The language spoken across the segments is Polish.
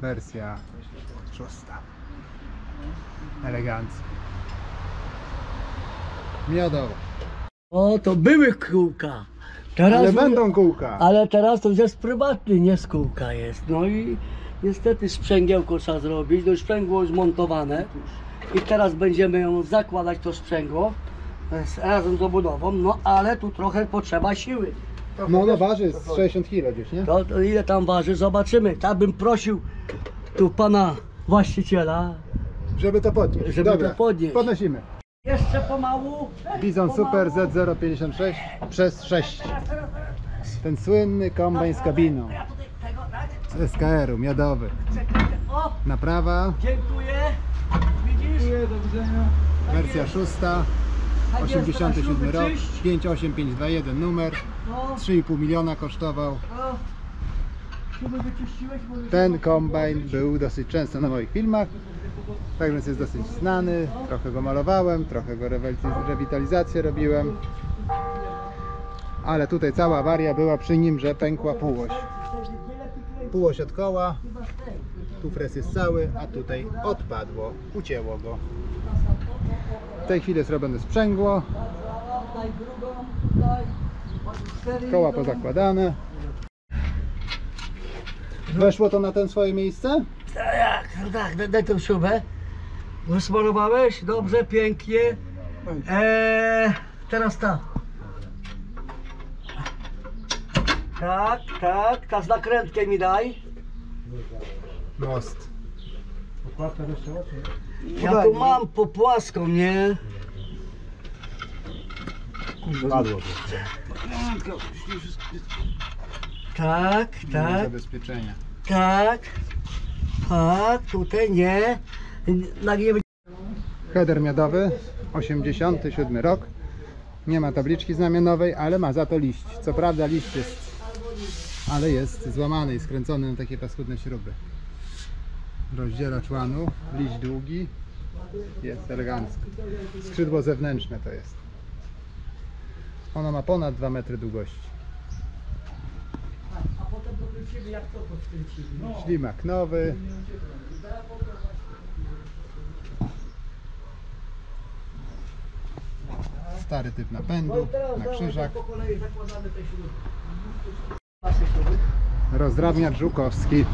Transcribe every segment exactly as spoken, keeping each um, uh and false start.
wersja szósta. Elegancko. Miodowo. O, to były kółka. Teraz Ale mówię- będą kółka. Ale teraz to już jest prywatny, nie z kółka jest. No i niestety sprzęgiełko trzeba zrobić. No i sprzęgło już montowane. I teraz będziemy ją zakładać, to sprzęgło. To jest razem z obudową. No ale tu trochę potrzeba siły. No no waży z sześćdziesiąt kilo gdzieś, nie? To, to ile tam waży, zobaczymy. Tak bym prosił tu pana właściciela, Żeby to podnieść. Żeby Dobra, to podnieść. podnosimy. jeszcze pomału. Bizon pomału. Super Z zero pięćdziesiąt sześć przez sześć. Ten słynny kombajn z kabiną. Ja tutaj tego, tak? Z S K R u, miodowy. Czekajcie. O, Naprawa, dziękuję. Widzisz? Do widzenia. wersja szósta, Tak jest, osiemdziesiąty teraz siódmy rok, śruby czyść. pięć osiem pięć dwa jeden numer, No, trzy i pół miliona kosztował. o. Śruby wyczyściłeś, bo już- Ten kombajn był dosyć często na moich filmach, tak więc jest dosyć znany. Trochę go malowałem, trochę go rewitaliz- rewitalizację robiłem. Ale tutaj cała awaria była przy nim, że pękła półoś. Półoś od koła, tu fres jest cały, a tutaj odpadło, ucięło go. W tej chwili jest robione sprzęgło, Daj drugą, daj. Cztery, koła no. pozakładane. Weszło to na ten swoje miejsce? Tak, no tak, daj, daj tą śrubę. Wysmarowałeś? Dobrze, pięknie. Eee, teraz ta. Tak, tak, ta z nakrętkiem mi daj. Most. Ja tu mam po płaską, nie? Padło. Tak, tak, Zabezpieczenia. tak. Tak, tutaj nie. Nagniemy. Header miodowy, osiemdziesiąty siódmy rok. Nie ma tabliczki znamionowej, ale ma za to liść. Co prawda liść jest, ale jest złamany i skręcony na takie paskudne śruby. Rozdzielacz łanu, liść długi, jest elegancko. Skrzydło zewnętrzne to jest. Ono ma ponad dwa metry długości. A potem dokręcimy, jak to podkręcimy. Ślimak nowy. Stary typ napędu na krzyżach. Po kolei zakładamy te śruby. Pasy śruby. Rozdrabniacz żukowski.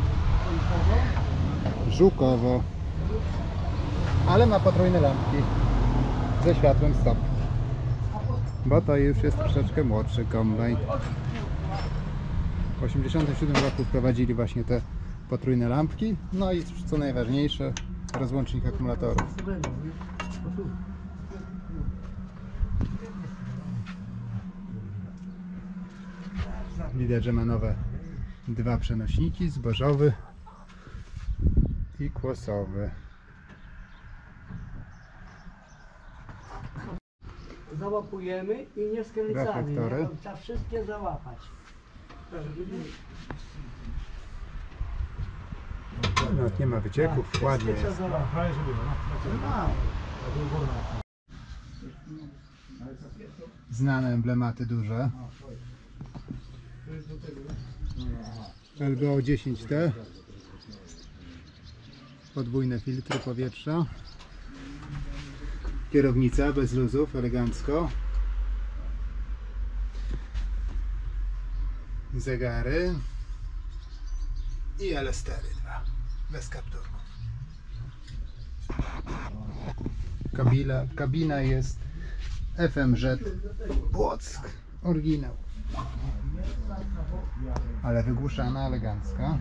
Żukowo. Ale ma potrójne lampki ze światłem stop. Bo to już jest troszeczkę młodszy kombajn. W osiemdziesiątym siódmym roku wprowadzili właśnie te potrójne lampki. No i co najważniejsze, rozłącznik akumulatorów. Widać, że ma nowe dwa przenośniki, zbożowy i kłosowy. Załapujemy i nie skręcamy. Reflektory. Nie? Trzeba wszystkie załapać. No, nie ma wycieków, ładnie Trzeba jest. załapać. Znane emblematy duże. L B O dziesięć T. Podwójne filtry powietrza. Kierownica bez luzów, elegancko. Zegary. I L S cztery dwa. Bez kapturków. Kabina, kabina jest F M Z Płock. Oryginał. Ale wygłuszana, elegancka.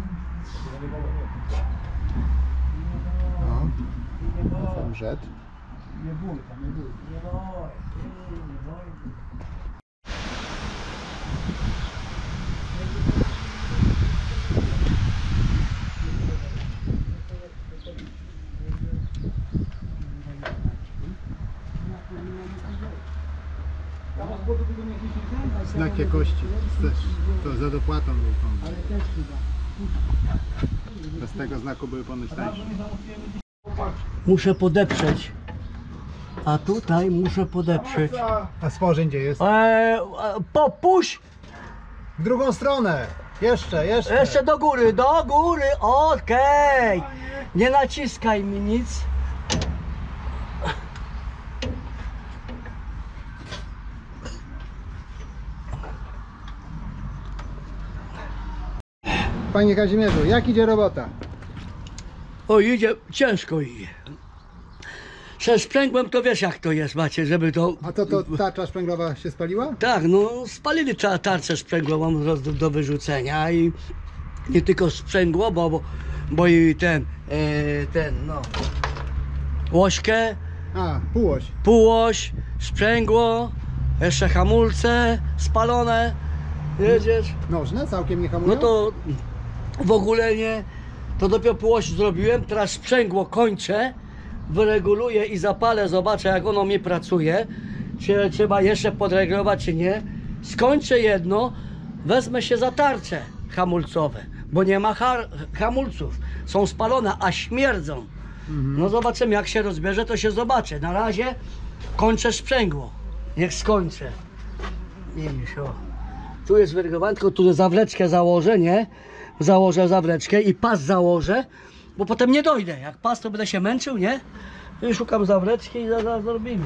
O, F M Z. Nie bój, tam nie bój. Nie bój, nie bój. Znak jakości. Też to za dopłatą był kombajn. Bez tego znaku były ponoć tańsze. Muszę podeprzeć. A tutaj muszę podeprzeć. A stworzeń gdzie jest? Eee, popuść! W drugą stronę! Jeszcze, jeszcze. Jeszcze do góry, do góry, okej. Nie naciskaj mi nic. Panie Kazimierzu, jak idzie robota? O, idzie, ciężko idzie. Ze sprzęgłem to wiesz jak to jest, macie, żeby to... A to, to tarcza szpęglowa się spaliła? Tak, no spalili ta- tarczę sprzęgłową do, do wyrzucenia i nie tylko sprzęgło, bo, bo, bo i ten, e, ten, no, łośkę, A, półoś. półoś, sprzęgło, jeszcze hamulce spalone, jedziesz, Nożne całkiem nie hamują? no to w ogóle nie, to dopiero półoś zrobiłem, teraz sprzęgło kończę, wyreguluję i zapalę, zobaczę jak ono mi pracuje, czy trzeba jeszcze podregulować czy nie, skończę jedno, wezmę się za tarcze hamulcowe, bo nie ma har- hamulców, są spalone, a śmierdzą. Mhm. No zobaczymy jak się rozbierze, to się zobaczy. Na razie kończę sprzęgło. Niech skończę. Widzisz, o. Tu jest wyrygowane, tylko tu zawleczkę założę, nie? Założę zawleczkę i pas założę, bo potem nie dojdę. Jak pas to będę się męczył, nie? I szukam zawleczki i zaraz zrobimy.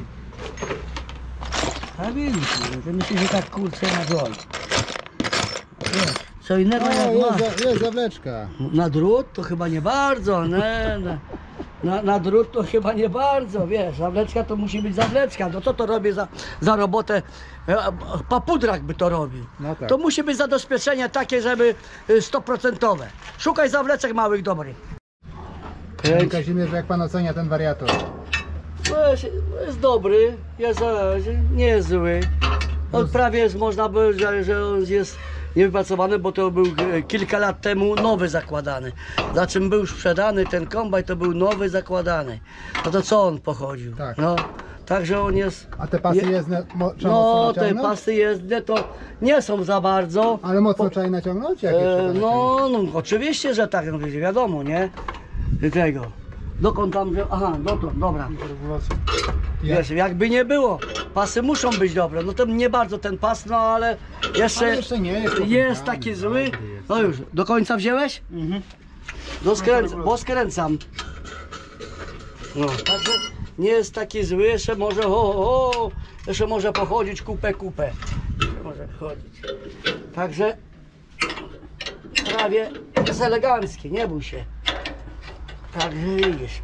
A widzisz, ty myślisz, że tak kurczę na dłoń. Wiesz, co innego O, jak jest, masz. za, jest zawleczka. Na drut to chyba nie bardzo, nie, nie. Na, na drut to chyba nie bardzo, wiesz, zawleczka to musi być zawleczka, no to to robię za, za robotę, e, papudrak by to robił. No tak. To musi być zabezpieczenie takie, żeby y, stoprocentowe. Szukaj zawleczek małych, dobrych. Panie Kazimierzu, jak pan ocenia ten wariator? No, jest, jest dobry, jest, e, nie jest zły. On prawie jest, można by, że, że on jest niewypracowany, bo to był e, kilka lat temu nowy zakładany. Za czym był sprzedany ten kombajn, to był nowy zakładany. No to co on pochodził? Tak. No, także on jest... A te pasy je- jezdne mo- trzeba No, mocno te naciągnąć? pasy jezdne to nie są za bardzo. Ale mocno trzeba je naciągnąć? Jak je trzeba E, naciągnąć? no, no, oczywiście, że tak, no, wiadomo, nie? Tego. Dokąd tam, że... Aha, dotąd, dobra. Jak? Wiesz, jakby nie było, pasy muszą być dobre, no to nie bardzo ten pas, no ale jeszcze, Ale jeszcze nie jest jest dobry, taki dobry zły. jest. No już, do końca wziąłeś? Mhm. Do skręc, bo skręcam. No, także nie jest taki zły, jeszcze może, o, o, jeszcze może pochodzić kupę, kupę. Jeszcze może chodzić. Także prawie jest elegancki, nie bój się. Także widzisz.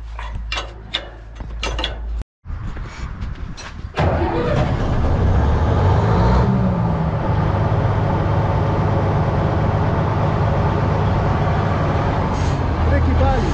Bryki pali.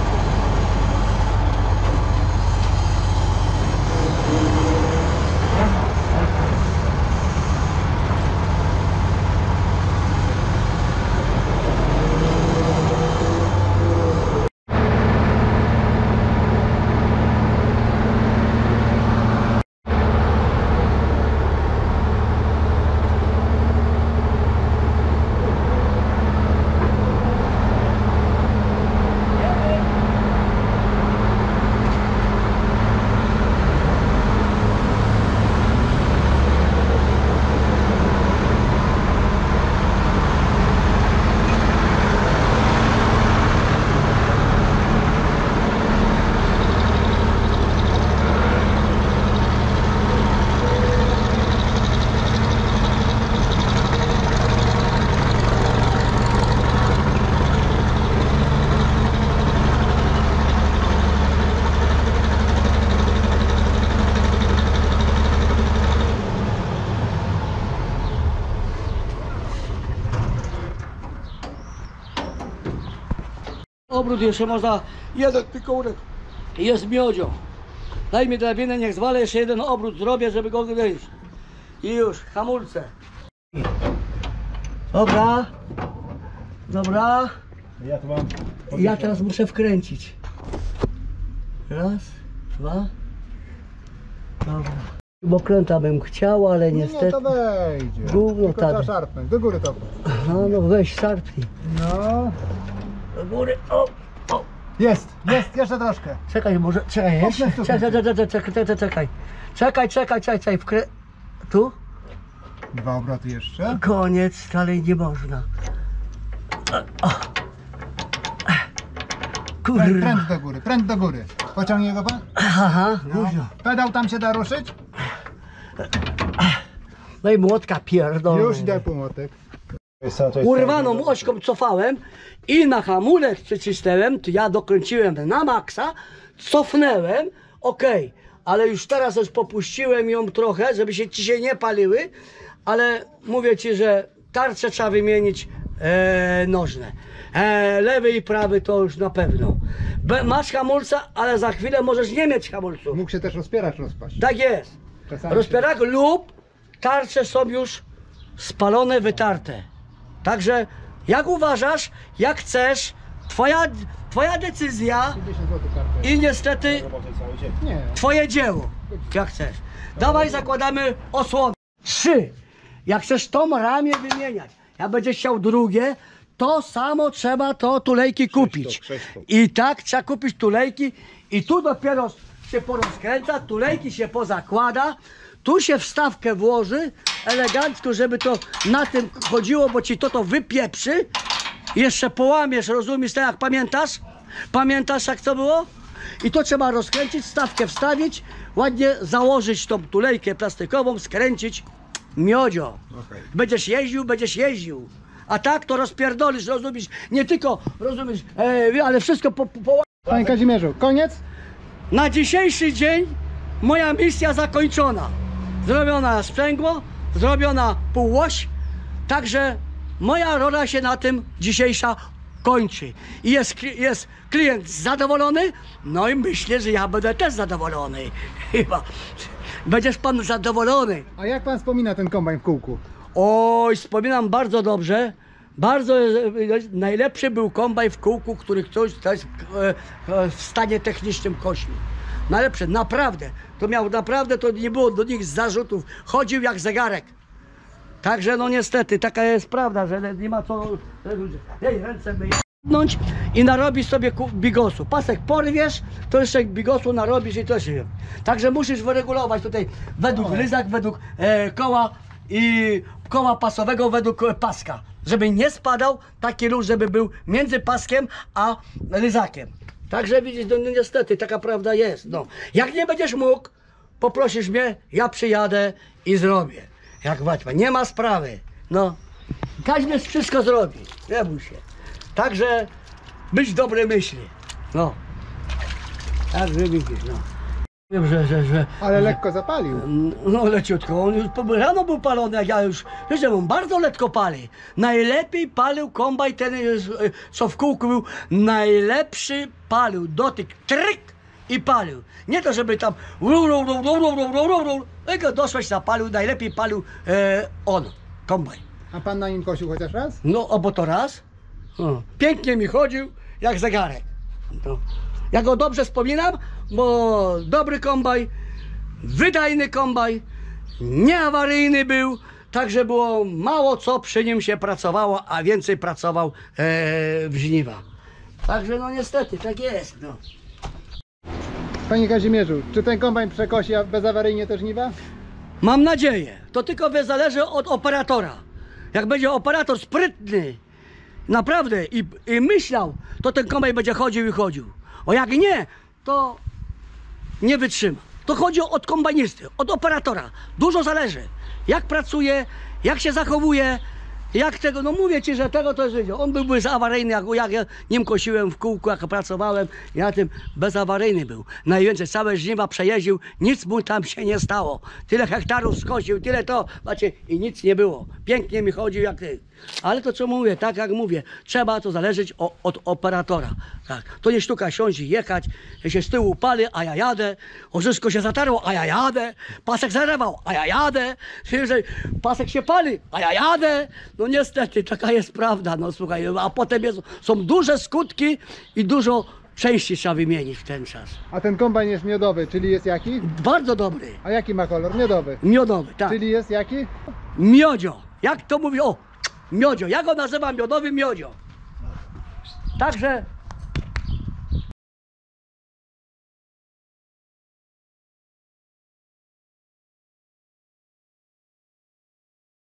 Obrót jeszcze można, jeden tylko jest miodzio. Daj mi drabinę, niech zwalę, jeszcze jeden obrót zrobię, żeby go wyjść. I już, hamulce. Dobra. Dobra. Ja tu mam... Ja teraz muszę wkręcić. Raz, dwa. Dobra. Bo kręta bym chciał, ale Nie, niestety... nie, to wejdzie. Gówno Tylko trzeba tady. szarpnąć. Do góry to. No, no weź, szarpnij. No. Do góry, o, o. Jest, jest, jeszcze troszkę. Czekaj, może, czekaj, jeszcze. Popnę w to Czekaj, czekaj, czekaj, czekaj, czekaj, czekaj. Czekaj, czekaj, czekaj, czekaj, wkrę... Tu? Dwa obroty jeszcze. Koniec, dalej nie można. Pręd, Kurwa. pręd do góry, pręd do góry. Pociągnie go pan? Aha, No. no. Pedał tam się da ruszyć? No i młotka pierdolę. Już idę po młotek. Urwaną ośką cofałem i na hamulec przycisnąłem, to ja dokręciłem na maksa, cofnęłem, okej, ale już teraz już popuściłem ją trochę, żeby się ci się nie paliły, ale mówię ci, że tarcze trzeba wymienić e, nożne. E, lewy i prawy to już na pewno. Be, masz hamulca, ale za chwilę możesz nie mieć hamulców. Mógł się też rozpieracz rozpaść. Tak jest. Czasami Rozpierak lub tarcze są już spalone, wytarte. Także jak uważasz, jak chcesz, twoja, twoja decyzja pięćdziesiąt złotych kartę. i niestety Nie. twoje dzieło, jak chcesz. Dawaj, zakładamy osłonę. Trzy. Jak chcesz tą ramię wymieniać, jak będziesz chciał drugie, to samo trzeba to tulejki kupić. I tak trzeba kupić tulejki i tu dopiero się porozkręca, tulejki się pozakłada, tu się wstawkę włoży elegancko, żeby to na tym chodziło, bo ci to to wypieprzy. Jeszcze połamiesz, rozumiesz, tak jak pamiętasz? Pamiętasz jak to było? I to trzeba rozkręcić, wstawkę wstawić, ładnie założyć tą tulejkę plastikową, skręcić. Miodzio. Okej. Będziesz jeździł, będziesz jeździł. A tak to rozpierdolisz, rozumiesz? Nie tylko, rozumiesz, e, ale wszystko po, po, po... Panie Kazimierzu, koniec? Na dzisiejszy dzień moja misja zakończona. Zrobiona sprzęgło, zrobiona półoś. Także moja rola się na tym dzisiejsza kończy. I jest, kli- jest klient zadowolony, no i myślę, że ja będę też zadowolony. Chyba. Będziesz pan zadowolony. A jak pan wspomina ten kombajn w kółku? Oj, wspominam bardzo dobrze. Bardzo e, e, najlepszy był kombajn w kółku, który ktoś to jest, e, e, w stanie technicznym kośmi. Najlepszy, naprawdę. To miał naprawdę, to nie było do nich zarzutów. Chodził jak zegarek. Także no niestety, taka jest prawda, że nie ma co jej ręce wyjebnąć i narobisz sobie ku- bigosu. Pasek porwiesz, to jeszcze bigosu narobisz i to się. Także musisz wyregulować tutaj według lyzak, według e, koła i koła pasowego, według e, paska. Żeby nie spadał taki ruch, żeby był między paskiem a lyzakiem. Także widzisz, no niestety, taka prawda jest. No. Jak nie będziesz mógł, poprosisz mnie, ja przyjadę i zrobię. Jak Waćpa, nie ma sprawy. No, Kazimierz wszystko zrobi, nie bój się. Także być dobre myśli. No. Także widzisz, no. Wiem, że, że, że, Ale lekko zapalił. no leciutko, on już po- rano był palony, jak ja już, wiesz, że on bardzo lekko pali. Najlepiej palił kombaj ten, e, co w kółku był, najlepszy palił, dotyk, tryk i palił. Nie to, żeby tam ru, ru, ru, ru, ru, ru, ru, ru, ru. Tylko doszłeś, zapalił, najlepiej palił e, on, kombaj. A pan na nim kosił chociaż raz? No, obo to raz. O, pięknie mi chodził, jak zegarek. No. Ja go dobrze wspominam, bo dobry kombaj, wydajny kombaj, nieawaryjny był, także było mało co przy nim się pracowało, a więcej pracował e, w żniwa. Także no niestety, tak jest. No. Panie Kazimierzu, czy ten kombajn przekosi a bezawaryjnie te żniwa? Mam nadzieję, to tylko wie- zależy od operatora. Jak będzie operator sprytny, naprawdę, i, i myślał, to ten kombajn będzie chodził i chodził. O jak nie, to nie wytrzyma. To chodzi od kombajnisty, od operatora. Dużo zależy. Jak pracuje, jak się zachowuje, jak tego, no mówię ci, że tego to jest wiedział. On byłby awaryjny, jak, jak ja nim kosiłem w kółku, jak pracowałem, ja tym bezawaryjny był. Najwięcej, całe żniwa przejeździł, nic mu tam się nie stało. Tyle hektarów skosił, tyle to, macie, i nic nie było. Pięknie mi chodził jak ty. Ale to co mówię, tak jak mówię, trzeba to zależeć o, od operatora. Tak. To nie sztuka siąść i jechać, ja się z tyłu pali, a ja jadę, ożysko się zatarło, a ja jadę, pasek zarewał, a ja jadę, że pasek się pali, a ja jadę. No niestety, taka jest prawda, no słuchaj, a potem jest, są duże skutki i dużo części trzeba wymienić w ten czas. A ten kombajn jest miodowy, czyli jest jaki? Bardzo dobry, A jaki ma kolor? Miodowy. miodowy, tak. Czyli jest jaki? Miodzio. Jak to mówi? O, miodzio. Ja go nazywam miodowy miodzio. Także